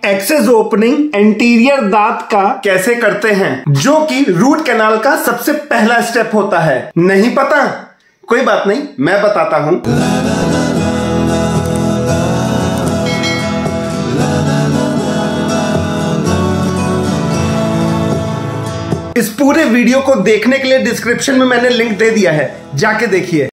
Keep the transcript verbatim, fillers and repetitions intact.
Access opening anterior दांत का कैसे करते हैं, जो कि रूट कैनाल का सबसे पहला स्टेप होता है। नहीं पता? कोई बात नहीं, मैं बताता हूं। इस पूरे वीडियो को देखने के लिए डिस्क्रिप्शन में मैंने लिंक दे दिया है, जाके देखिए।